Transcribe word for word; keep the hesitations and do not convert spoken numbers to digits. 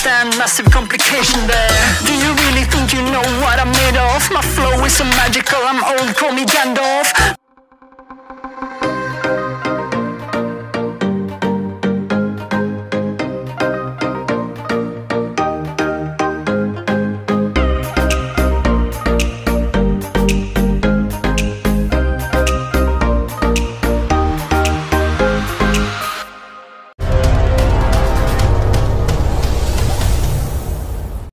understand, massive complication there. Do you really think you know what I'm made of? My flow is so magical, I'm old, call me Gandalf.